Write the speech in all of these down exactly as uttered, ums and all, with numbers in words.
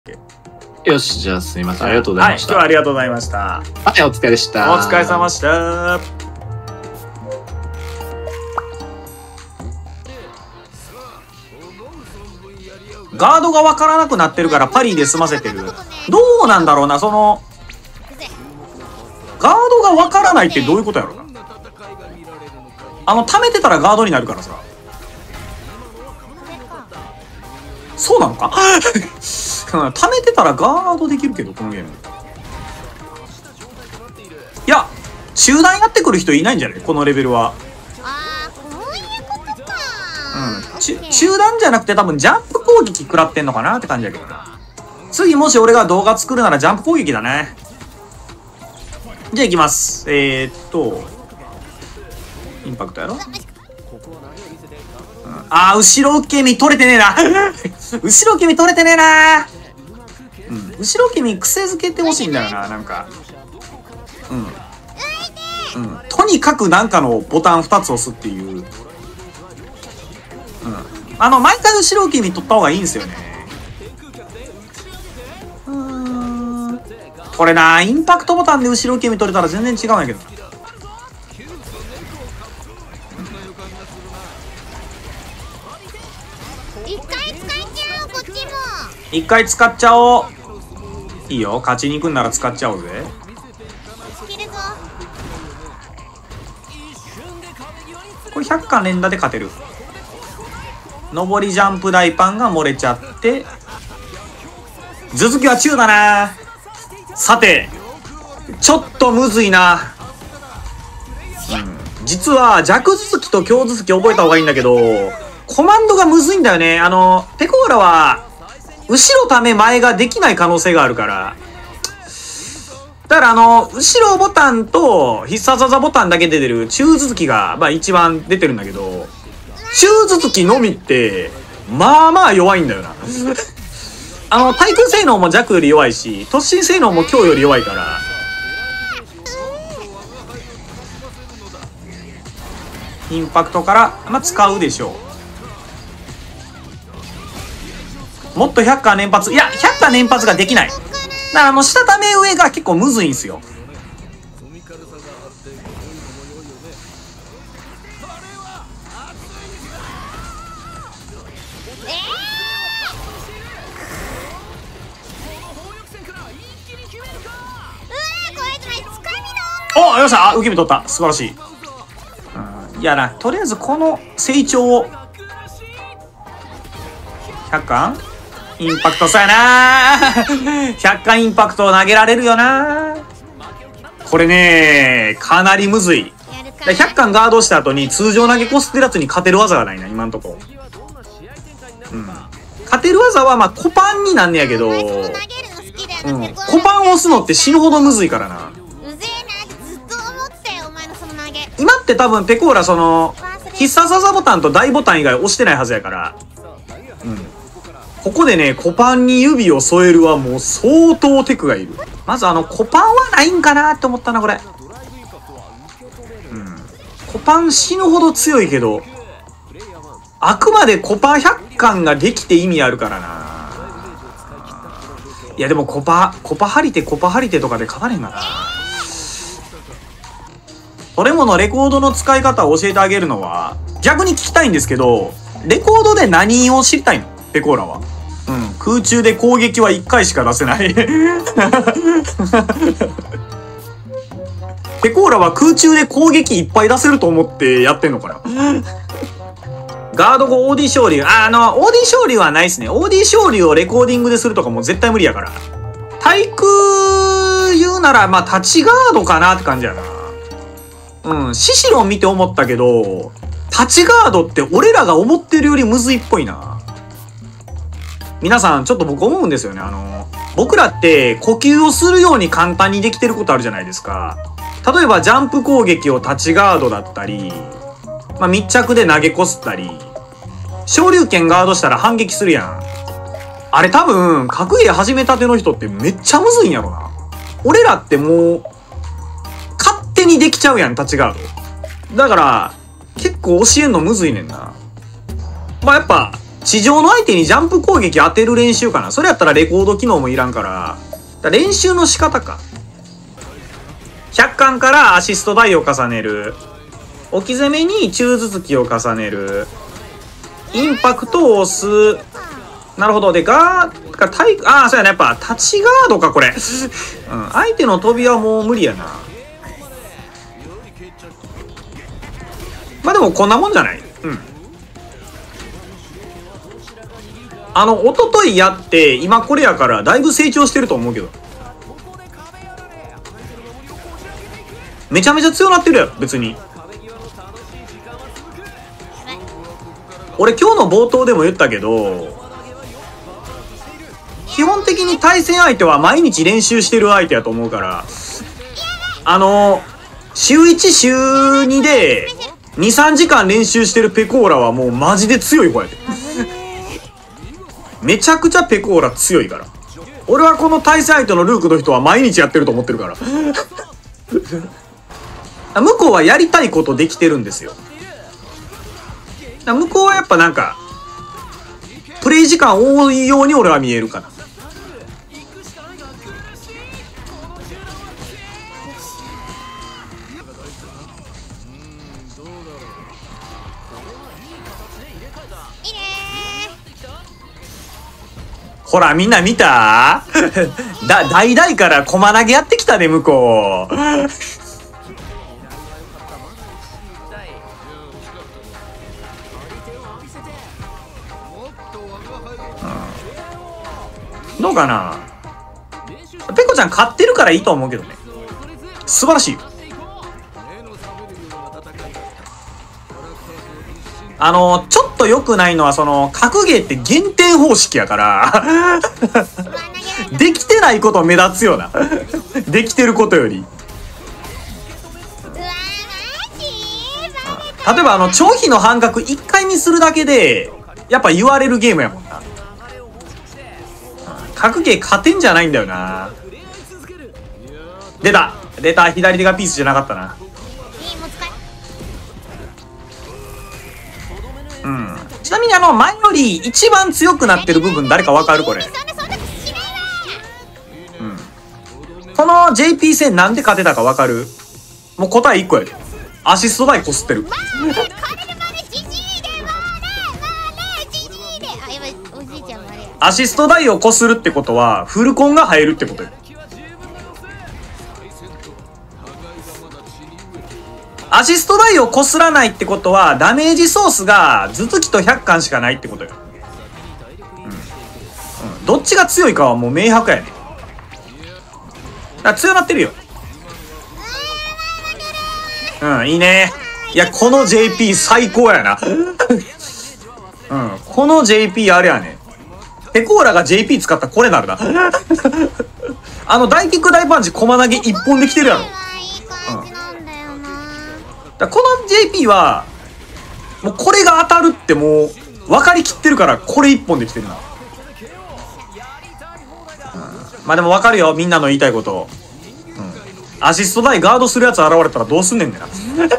よし、じゃあすいません。ありがとうございました。 はい、今日はありがとうございました。 はい、お疲れでした。 お疲れ様でした。ガードがわからなくなってるからパリで済ませてる。どうなんだろうな、その、ガードがわからないってどういうことやろうな。あの、溜めてたらガードになるからさ。そうなのか溜めてたらガードできるけど、このゲーム。いや、中断やってくる人いないんじゃないこのレベルは。 ああ、こういうことか。 うん。ち中断じゃなくて多分ジャンプ攻撃食らってんのかなって感じだけど。次もし俺が動画作るならジャンプ攻撃だね。じゃあ行きます。えー、っと、インパクトやろ、うん、あー、後ろ受け身取れてねえな後ろ受け身取れてねえな、うん、後ろ受け身癖づけてほしいんだよな、なんか。うん。うん。とにかくなんかのボタンふたつ押すっていう。うん。あの、毎回後ろ受け身取った方がいいんですよね。うーん。これな、インパクトボタンで後ろ受け身取れたら全然違うんやけどな。 一回使っちゃおう、こっちも。 一回使っちゃおう。いいよ、勝ちに行くんなら使っちゃおうぜ。 切るぞ。 これひゃっかん連打で勝てる。上りジャンプ大パンが漏れちゃって、続きは中だな。さて、ちょっとむずいな。うん、実は弱続きと強続き覚えた方がいいんだけど、コマンドがむずいんだよね。あの、ペコーラは、後ろため前ができない可能性があるから。だからあの、後ろボタンと必殺技ボタンだけで出る中続きが、まあ一番出てるんだけど、中続きのみって、まあまあ弱いんだよな。あの、対空性能も弱より弱いし、突進性能も強より弱いから。インパクトから、まあ使うでしょう。もっとひゃっかん連発。いや、ひゃっかん連発ができない。だからあの、下ため上が結構むずいんすよ。お、よっしゃ、受け身取った。素晴らしい。うん、いやな、とりあえずこの成長を。ひゃっかんインパクトさやなひゃっかんインパクトを投げられるよな。これね、かなりむずい。ひゃっかんガードした後に通常投げこすってるやつに勝てる技がないな、今んとこ。うん。勝てる技はまあ、コパンになんねやけど、うん、コパンを押すのって死ぬほどむずいからな。今って多分ペコーラその必殺技ボタンと大ボタン以外押してないはずやから、うん、ここでねコパンに指を添えるはもう相当テクがいる。まずあのコパンはないんかなって思ったなこれ。うん、コパン死ぬほど強いけど、あくまでコパひゃっかんができて意味あるからな。いやでもコパコパ張り手コパ張り手とかで勝たれんがな。それものレコードの使い方を教えてあげるのは逆に聞きたいんですけど、レコードで何を知りたいのペコーラは。うん、空中で攻撃はいっかいしか出せないペコーラは空中で攻撃いっぱい出せると思ってやってんのかなガード後オーディ昇竜、あ、あのオーディ昇竜はないっすね。オーディ昇竜をレコーディングでするとかもう絶対無理やから。対空言うならまあ立ちガードかなって感じやな。うん、シシロン見て思ったけど、立ちガードって俺らが思ってるよりむずいっぽいな。皆さん、ちょっと僕思うんですよね。あの、僕らって呼吸をするように簡単にできてることあるじゃないですか。例えばジャンプ攻撃を立ちガードだったり、まあ、密着で投げこすったり、昇竜拳ガードしたら反撃するやん。あれ多分、格ゲー始めたての人ってめっちゃむずいんやろな。俺らってもう、勝手にできちゃうやん、立ちガード。だから、結構教えんのむずいねんな。まあやっぱ、 地上の相手にジャンプ攻撃当てる練習かな。それやったらレコード機能もいらんから。だから練習の仕方か。ひゃっかんからアシスト台を重ねる。置き攻めに宙続きを重ねる。インパクトを押す。なるほど。で、ガー、か体、ああ、そうやな。やっぱ、立ちガードか、これ。うん。相手の飛びはもう無理やな。まあでも、こんなもんじゃない？うん。あの、一昨日やって、今これやから、だいぶ成長してると思うけど。めちゃめちゃ強なってるやろ、別に。俺今日の冒頭でも言ったけど、基本的に対戦相手は毎日練習してる相手やと思うから、あの、週いち、週にでに、さんじかん練習してるペコーラはもうマジで強い子やで。めちゃくちゃペコーラ強いから。俺はこの対戦相手のルークの人は毎日やってると思ってるから。向こうはやりたいことできてるんですよ。向こうはやっぱなんか、プレイ時間多いように俺は見えるかな。ほら、みんな見ただ、代々から駒投げやってきたね、向こう。どうかな。ペコちゃん買ってるからいいと思うけどね。素晴らしい。あの、ちょっと良くないのは、その、格ゲーって減点方式やから、できてないこと目立つよな。できてることより。例えば、あの、長飛の半角いっかいミスるだけで、やっぱ言われるゲームやもんな。格ゲー勝てんじゃないんだよな。出た出た。左手がピースじゃなかったな。うん。ちなみにあの前より一番強くなってる部分誰かわかるこれ。うん。この ジェイピー 戦なんで勝てたかわかる？もう答えいっこやで。アシスト台こすってる。アシスト台をこするってことはフルコンが入るってことよ。アシスト台をこすらないってことはダメージソースが頭突きとひゃっかんしかないってことよ。うん。うん、どっちが強いかはもう明白やね。だから強なってるよ。うん、いいね。いや、この ジェイピー 最高やな。うん、この ジェイピー あれやね。ペコーラが ジェイピー 使ったらこれなるな。あの大キック大パンチ駒投げ一本できてるやろ。うん、だこの ジェイピー はもうこれが当たるってもう分かりきってるからこれ一本できてるな。うん、まあでも分かるよみんなの言いたいこと。うん、アシスト台ガードするやつ現れたらどうすんねんねんな。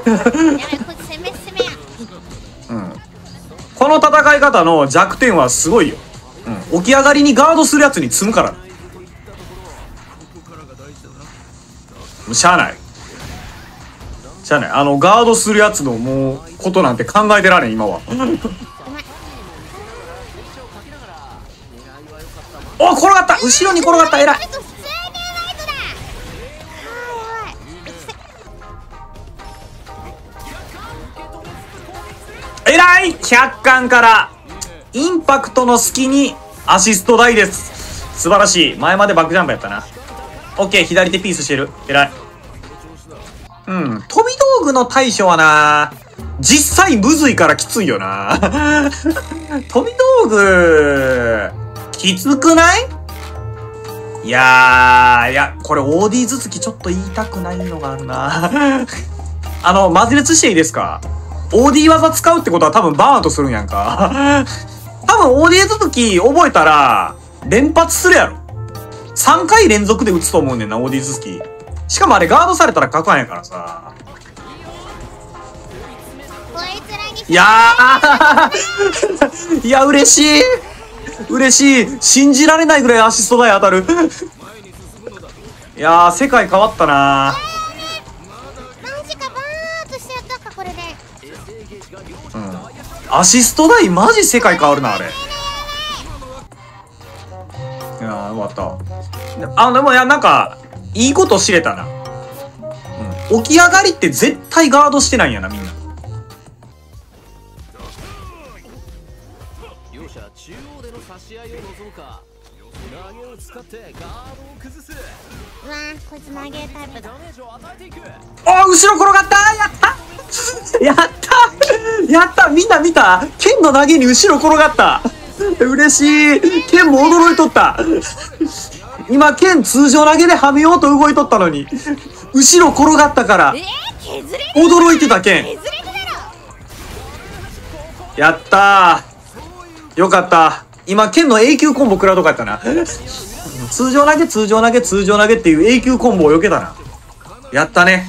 うん、この戦い方の弱点はすごいよ。うん、起き上がりにガードするやつに積むから。もうしゃあない。しゃあない。あのガードするやつのもうことなんて考えてられん今は。お、転がった。後ろに転がった。偉い。偉い。ひゃっかんからインパクトの隙にアシスト台です。素晴らしい。前までバックジャンプやったな。オッケー。左手ピースしてる。偉い。うん。飛び道具の対処はな、実際むずいからきついよな。飛び道具きつくない？いやー、いや、これ オーディー 頭突きちょっと言いたくないのがあるな。あの、マジ列していいですか？ オーディー 技使うってことは多分バーンとするんやんか。多分 オーディー 頭突き覚えたら連発するやろ。さんかい連続で打つと思うねんな、オーディー 頭突き。しかもあれガードされたらかかんやからさ。 こいつらにいやーいや、嬉しい嬉しい信じられないぐらいアシスト台当たるいやー、世界変わったなマジか、バーッとしてやったか、これで。 うん。アシスト台マジ世界変わるな、あれ。いやー、よかった。あ、でも、いや、なんか、いいこと知れたな。うん。起き上がりって絶対ガードしてないんやな、みんな。 両者中央での差し合いを望むか。投げを使ってガードを崩す。 うわー、こいつ投げタイプだ。 ダメージを与えていく。 あ、後ろ転がったやったやったやったみんな見た剣の投げに後ろ転がった嬉しい剣も驚いとった今剣通常投げではめようと動いとったのに後ろ転がったからえー、削れ驚いてた剣削れるだろ。 やったーよかった今剣の永久コンボ食らうとかやったな通常投げ通常投げ通常投げっていう永久コンボを避けたなやったね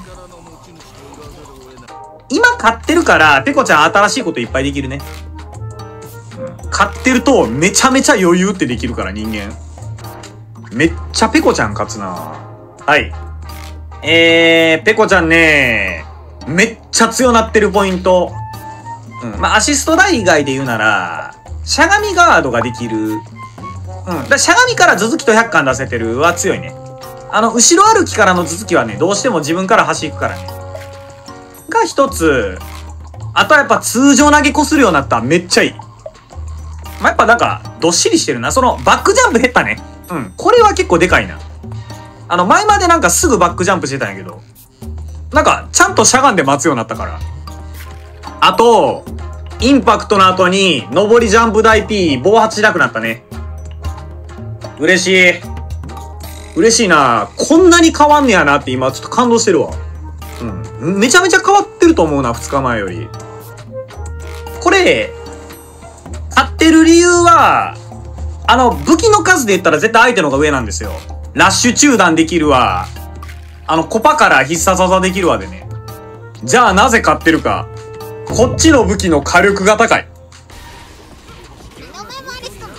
今買ってるからペコちゃん新しいこといっぱいできるね、うん、買ってるとめちゃめちゃ余裕ってできるから人間めっちゃペコちゃん勝つなはいえー、ペコちゃんねめっちゃ強なってるポイント、うん、まあアシスト台以外で言うならしゃがみガードができるうんだしゃがみから頭突きとひゃっかん出せてるは強いねあの後ろ歩きからの頭突きはねどうしても自分から端行くからねが一つ。あとはやっぱ通常投げこするようになったらめっちゃいい。まあ、やっぱなんか、どっしりしてるな。その、バックジャンプ減ったね。うん。これは結構でかいな。あの、前までなんかすぐバックジャンプしてたんやけど、なんか、ちゃんとしゃがんで待つようになったから。あと、インパクトの後に、上りジャンプ台 P、暴発しなくなったね。嬉しい。嬉しいな。こんなに変わんねやなって今ちょっと感動してるわ。うん。めちゃめちゃ変わってると思うな、ふつかまえより。これ、買ってる理由は、あの、武器の数で言ったら絶対相手の方が上なんですよ。ラッシュ中断できるわ。あの、コパから必殺技できるわでね。じゃあなぜ買ってるか。こっちの武器の火力が高い。 お前もあれっすか。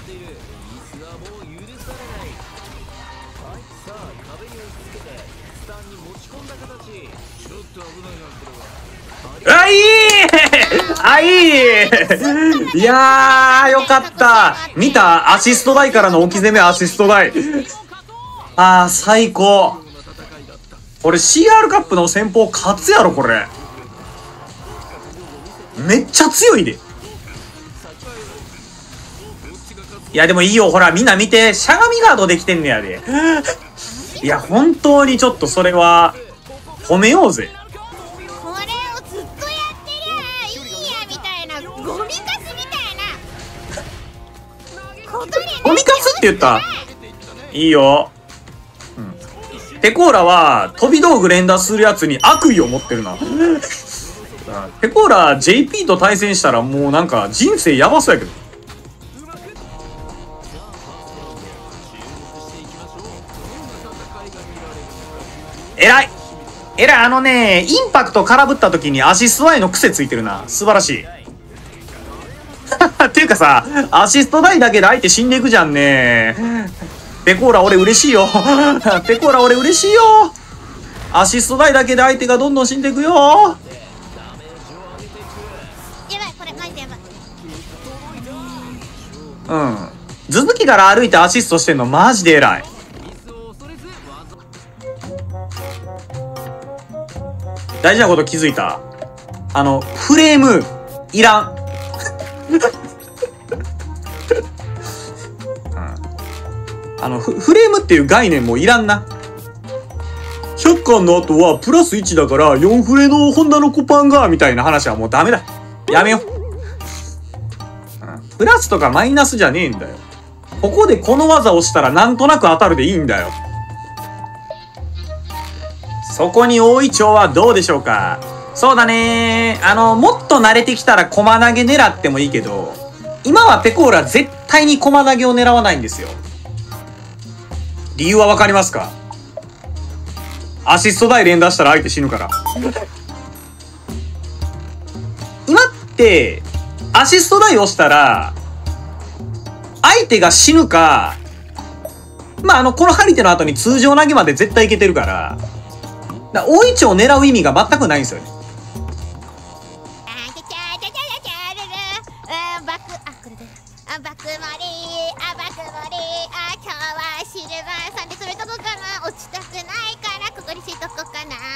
あ、いいあ、いいいやー、よかった。見たアシスト台からの置き攻めアシスト台。あー、最高。俺 シーアール カップの先鋒勝つやろ、これ。めっちゃ強いで。いや、でもいいよ。ほら、みんな見て。しゃがみガードできてんねやで。いや、本当にちょっとそれは、褒めようぜ。 これをずっとやってりゃいいやみたいなゴミカスみたいなことにゴミカスって言った。いいよ。うん。ペコーラは、飛び道具連打するやつに悪意を持ってるな。ペコーラ ジェイピー と対戦したらもうなんか人生やばそうやけど。えらいえらいあのね、インパクト空振った時にアシスト台の癖ついてるな。素晴らしい。っていうかさ、アシスト台だけで相手死んでいくじゃんね。ペコーラ俺嬉しいよ。ペコーラ俺嬉しいよ。アシスト台だけで相手がどんどん死んでいくよ。 やばい、これマジでやばい。 うん。頭突きから歩いてアシストしてんのマジで偉い。大事なこと気づいた。あの、フレーム、いらん。うん、あのフ、フレームっていう概念もいらんな。ひゃっかんの後はプラスいちだからよんフレのホンダのコパンが、みたいな話はもうダメだ。やめよう。プラスとかマイナスじゃねえんだよ。ここでこの技をしたらなんとなく当たるでいいんだよ。そこに大イチョウはどうでしょうか。そうだねー。あの、もっと慣れてきたら駒投げ狙ってもいいけど、今はペコーラ絶対に駒投げを狙わないんですよ。理由はわかりますか？アシスト台連打したら相手死ぬから。今、 、アシスト台を押したら、相手が死ぬか、まあ、あの、この張り手の後に通常投げまで絶対いけてるから、だから大イチを狙う意味が全くないんですよね。 バック、あ、これで。あ、バックモリー、あ、バックモリー、あ、今日はシルバーさんでそれとこかな。落ちたくないから、ここにしとこかな。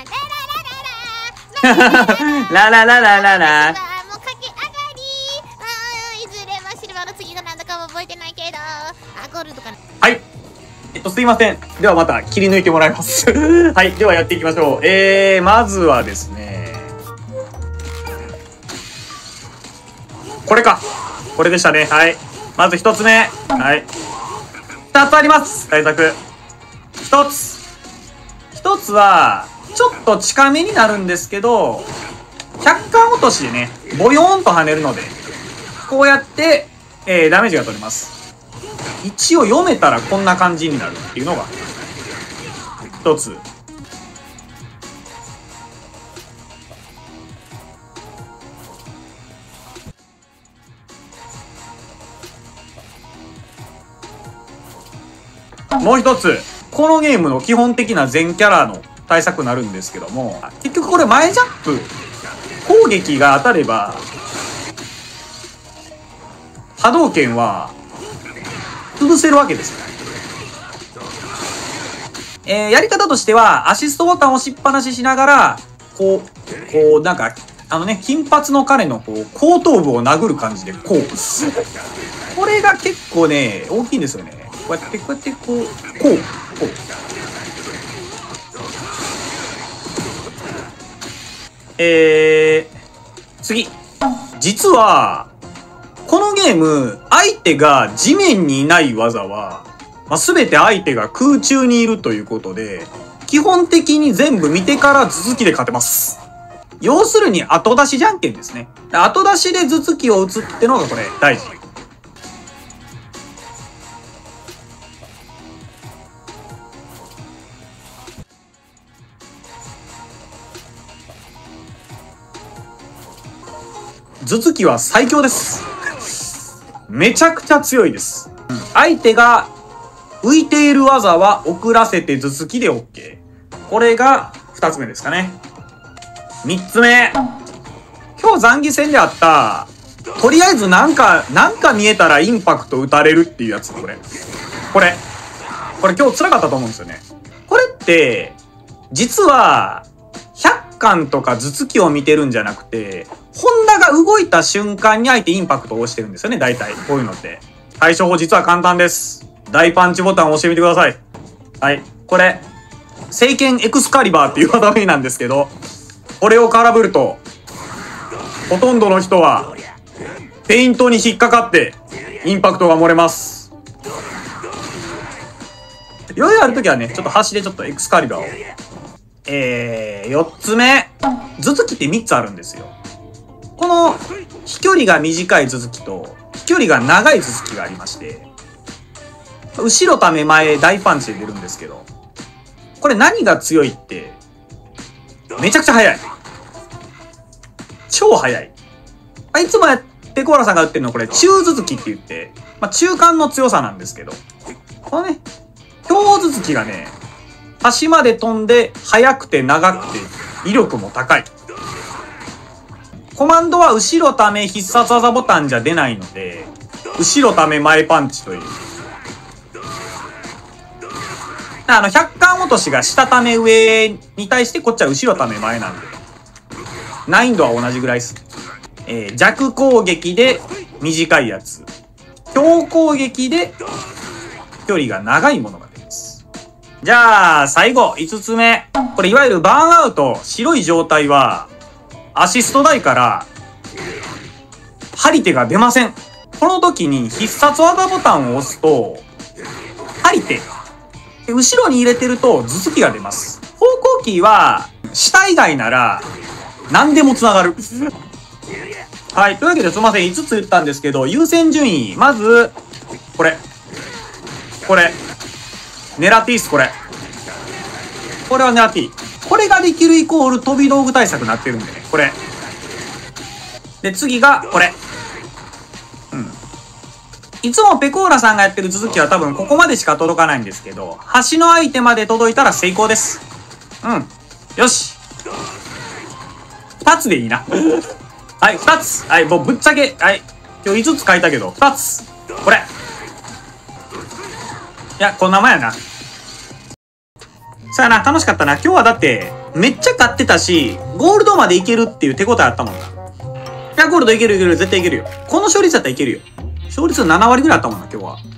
ラララララ。 ララララララ。 もう駆け上がり。あ、いずれはシルバーの次が何だかは覚えてないけど。あ、ゴールドかな。 はい。えっと、すいません。ではまた切り抜いてもらいます。はい。ではやっていきましょう。えー、まずはですね。これか。これでしたね。はい。まず一つ目。はい。二つあります。対策。一つ。一つは、ちょっと近めになるんですけど、百貫落としでね、ボヨーンと跳ねるので、こうやって、えー、ダメージが取れます。一応読めたらこんな感じになるっていうのが、一つ。もう一つ、このゲームの基本的な全キャラの対策になるんですけども、結局これ前ジャンプ、攻撃が当たれば、波動拳は、潰せるわけです。えー、やり方としては、アシストボタンを押しっぱなししながら、こう、こう、なんか、あのね、金髪の彼のこう、後頭部を殴る感じで、こう。これが結構ね、大きいんですよね。こうやって、こうやって、こう、こう、こう。えー、次。実は、このゲーム、相手が地面にいない技は、まあ、全て相手が空中にいるということで、基本的に全部見てから頭突きで勝てます。要するに後出しじゃんけんですね。後出しで頭突きを打つってのがこれ大事。頭突きは最強です。めちゃくちゃ強いです。相手が浮いている技は遅らせて頭突きで OK。これが二つ目ですかね。三つ目。今日残機戦であった、とりあえずなんか、なんか見えたらインパクト打たれるっていうやつ。これ。これ。これ今日辛かったと思うんですよね。これって、実は、百貫とか頭突きを見てるんじゃなくて、ホンダが動いた瞬間に相手インパクトを押してるんですよね、大体。こういうのって。対処法実は簡単です。大パンチボタンを押してみてください。はい。これ、聖剣エクスカリバーっていう技名なんですけど、これを空振ると、ほとんどの人は、ペイントに引っかかって、インパクトが漏れます。余裕あるときはね、ちょっと端でちょっとエクスカリバーを。えー、よっつめ。頭突きってみっつあるんですよ。この、飛距離が短い頭突きと、飛距離が長い頭突きがありまして、後ろため前大パンチで出るんですけど、これ何が強いって、めちゃくちゃ速い。超速い。あいつもやってコーラさんが打ってるのはこれ中頭突きって言って、まあ中間の強さなんですけど、このね、強頭突きがね、端まで飛んで速くて長くて威力も高い。コマンドは後ろため必殺技ボタンじゃ出ないので、後ろため前パンチという。あの、百貫落としが下ため上に対してこっちは後ろため前なんで。難易度は同じぐらいです。えー、弱攻撃で短いやつ。強攻撃で距離が長いものが出ます。じゃあ、最後、五つ目。これいわゆるバーンアウト、白い状態は、アシスト台から、張り手が出ません。この時に必殺技ボタンを押すと、張り手。後ろに入れてると頭突きが出ます。方向キーは、下以外なら、何でも繋がる。はい。というわけですいません。いつつ言ったんですけど、優先順位。まず、これ。これ。狙っていいっす、これ。これは狙っていい。これができるイコール飛び道具対策になってるんでね。これ。 で、次が、これ。うん。いつもペコーラさんがやってる続きは多分ここまでしか届かないんですけど、橋の相手まで届いたら成功です。うん。よし。二つでいいな。はい、二つ。はい、もうぶっちゃけ、はい。今日五つ書いたけど、二つ。これ。いや、こんなもんやな。さあな、楽しかったな。今日はだって、めっちゃ勝ってたし、ゴールドまでいけるっていう手応えあったもんな。いや、ゴールドいけるいける、絶対いけるよ。この勝率だったらいけるよ。勝率なな割ぐらいあったもんな、今日は。